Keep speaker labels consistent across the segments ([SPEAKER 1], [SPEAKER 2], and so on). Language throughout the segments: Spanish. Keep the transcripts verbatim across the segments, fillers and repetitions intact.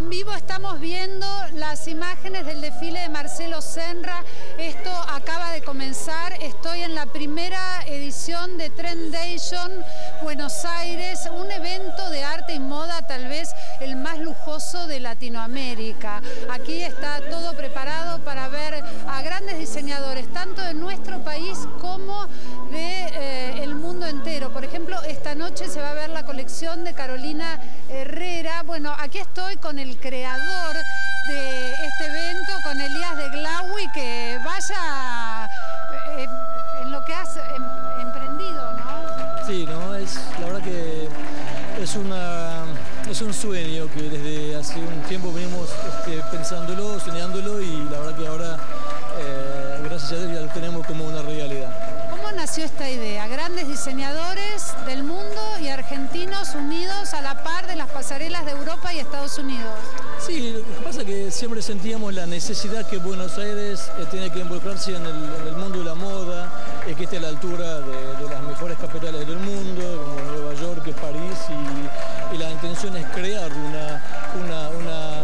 [SPEAKER 1] en vivo estamos viendo las imágenes del desfile de Marcelo Senra. Esto acaba de comenzar. Estoy en la primera edición de Trendation Buenos Aires, un evento de arte y moda tal vez el más lujoso de Latinoamérica. Aquí está todo preparado para ver a grandes diseñadores, tanto de nuestro país como de eh, el mundo entero. Por ejemplo, esta noche se va a ver la colección de Carolina Herrera. Bueno, aquí estoy con el creador de este evento, con Elías de Glawi, que vaya eh, en lo que has em, emprendido, ¿no?
[SPEAKER 2] Sí, no, es la verdad que es una es un sueño que desde hace un tiempo venimos este, pensándolo, soñándolo, y la verdad que ahora eh, gracias a Dios ya lo tenemos como una realidad.
[SPEAKER 1] ¿Cómo nació esta idea? Grandes diseñadores del mundo y argentinos unidos a la par de las pasarelas de Europa y Estados Unidos.
[SPEAKER 2] Sí, lo que pasa es que siempre sentíamos la necesidad que Buenos Aires eh, tiene que involucrarse en el, en el mundo de la moda, eh, que esté a la altura de, de las mejores capitales del mundo, como Nueva York, París, y, y la intención es crear una, una, una,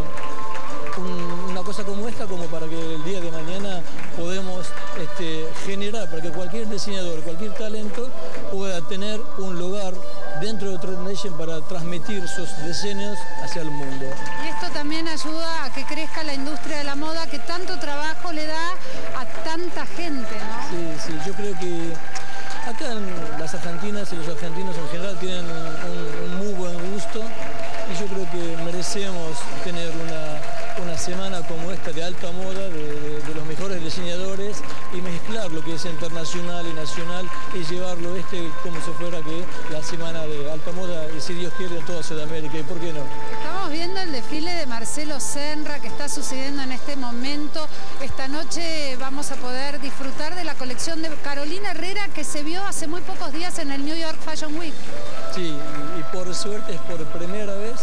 [SPEAKER 2] un, una cosa como esta, como para que el día de mañana podemos este, generar, para que cualquier diseñador, cualquier talento pueda tener un lugar dentro de Trendation para transmitir sus diseños hacia el mundo.
[SPEAKER 1] Y esto también ayuda a que crezca la industria de la moda, que tanto trabajo le da a tanta gente, ¿no?
[SPEAKER 2] Sí, sí, yo creo que acá en las argentinas y los argentinos en general tienen un, un muy buen gusto, y yo creo que merecemos tener una, una semana como esta de alta moda, de, de, de los mejores diseñadores, y mezclar lo que es internacional y nacional y llevarlo este como si fuera que la semana de alta moda, y si Dios quiere, en toda Sudamérica, y por qué no.
[SPEAKER 1] Estamos viendo el desfile de Marcelo Senra que está sucediendo en este momento. Esta noche vamos a poder disfrutar de la colección de Carolina Herrera, que se vio hace muy pocos días en el New York Fashion Week.
[SPEAKER 2] Sí, y, y por suerte es por primera vez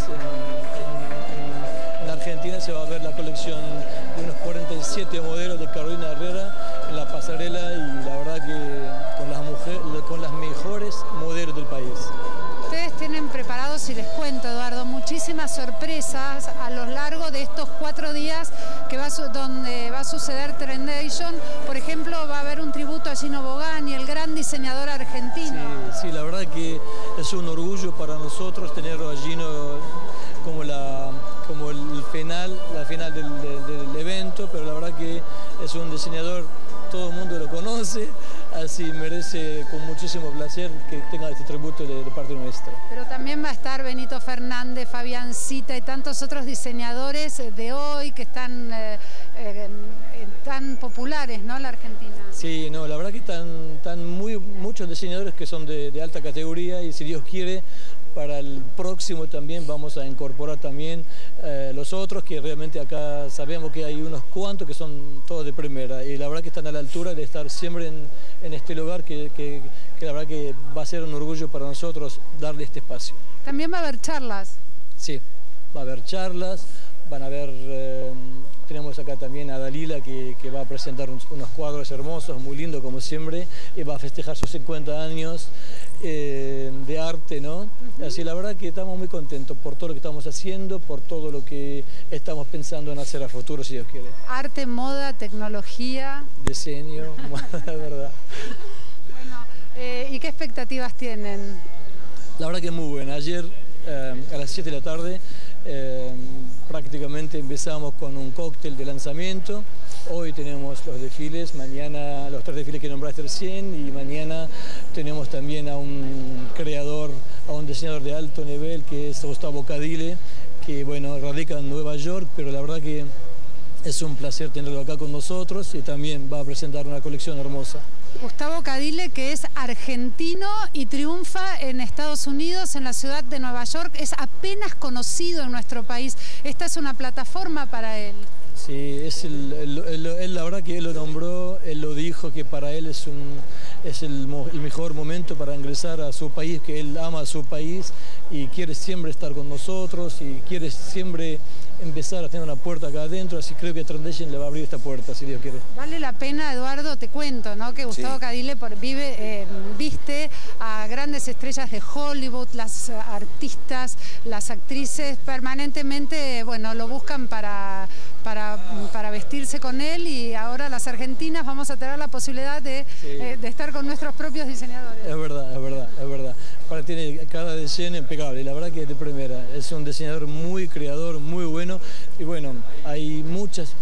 [SPEAKER 2] en, en, en Argentina se va a ver la colección de unos cuarenta y siete modelos de Carolina Herrera en la pasarela, y la verdad que con las, mujeres, con las mejores modelos del país.
[SPEAKER 1] Ustedes tienen preparados, y les cuento, Eduardo, muchísimas sorpresas a lo largo de estos cuatro días que va, donde va a suceder Trendation. Por ejemplo, va a haber un tributo a Gino Bogani, el gran diseñador argentino.
[SPEAKER 2] Sí, sí, la verdad que es un orgullo para nosotros tener a Gino como la como el final, la final del, del, del evento, pero la verdad que es un diseñador, todo el mundo lo conoce, así merece con muchísimo placer que tenga este tributo de, de parte nuestra.
[SPEAKER 1] Pero también va a estar Benito Fernández, Fabián Cita y tantos otros diseñadores de hoy que están eh, eh, tan populares, ¿no?, en la Argentina.
[SPEAKER 2] Sí, no, la verdad que están, están muy, muchos diseñadores que son de, de alta categoría, y si Dios quiere, para el próximo también vamos a incorporar también eh, los otros, que realmente acá sabemos que hay unos cuantos que son todos de primera, y la verdad que están a la altura de estar siempre en, en este lugar, que, que, que la verdad que va a ser un orgullo para nosotros darle este espacio.
[SPEAKER 1] También va a haber charlas.
[SPEAKER 2] Sí, va a haber charlas, van a haber, eh, tenemos acá también a Dalila que, que va a presentar unos, unos cuadros hermosos, muy lindos como siempre, y va a festejar sus cincuenta años eh, de arte, ¿no? Uh-huh. Así la verdad que estamos muy contentos por todo lo que estamos haciendo, por todo lo que estamos pensando en hacer a futuro, si Dios quiere.
[SPEAKER 1] Arte, moda, tecnología.
[SPEAKER 2] Diseño, la verdad.
[SPEAKER 1] Bueno, eh, ¿y qué expectativas tienen?
[SPEAKER 2] La verdad que es muy buena. Ayer eh, a las siete de la tarde eh, prácticamente empezamos con un cóctel de lanzamiento. Hoy tenemos los desfiles, mañana los tres desfiles que nombraste recién, y mañana tenemos también a un creador, a un diseñador de alto nivel que es Gustavo Cadile, que bueno, radica en Nueva York, pero la verdad que es un placer tenerlo acá con nosotros, y también va a presentar una colección hermosa.
[SPEAKER 1] Gustavo Cadile, que es argentino y triunfa en Estados Unidos, en la ciudad de Nueva York, es apenas conocido en nuestro país. Esta es una plataforma para él.
[SPEAKER 2] Sí, es el, el, el, el, la verdad que él lo nombró, él lo dijo, que para él es, un, es el, el mejor momento para ingresar a su país, que él ama a su país y quiere siempre estar con nosotros y quiere siempre empezar a tener una puerta acá adentro, así creo que Trendation le va a abrir esta puerta, si Dios quiere.
[SPEAKER 1] Vale la pena, Eduardo, te cuento, ¿no? Que Gustavo sí. Cadile por, vive, eh, viste a grandes estrellas de Hollywood, las artistas, las actrices, permanentemente, bueno, lo buscan para, para, para vestirse con él, y ahora las argentinas vamos a tener la posibilidad de, sí. eh, de estar con nuestros propios diseñadores.
[SPEAKER 2] Es verdad, es verdad, es verdad. Para, tiene cada diseño impecable, la verdad que es de primera. Es un diseñador muy creador, muy bueno, y bueno, hay muchas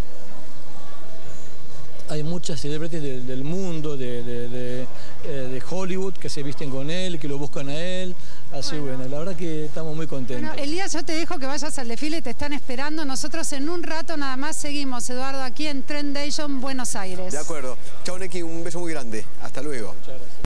[SPEAKER 2] hay muchas celebrities de, del mundo, de, de, de, de Hollywood, que se visten con él, que lo buscan a él, así bueno, bueno la verdad que estamos muy contentos.
[SPEAKER 1] Bueno, Elías, yo te dejo que vayas al desfile, te están esperando. Nosotros en un rato nada más seguimos, Eduardo, aquí en Trendation, Buenos Aires.
[SPEAKER 3] De acuerdo. Chao, Neki, un beso muy grande. Hasta luego.
[SPEAKER 2] Muchas gracias.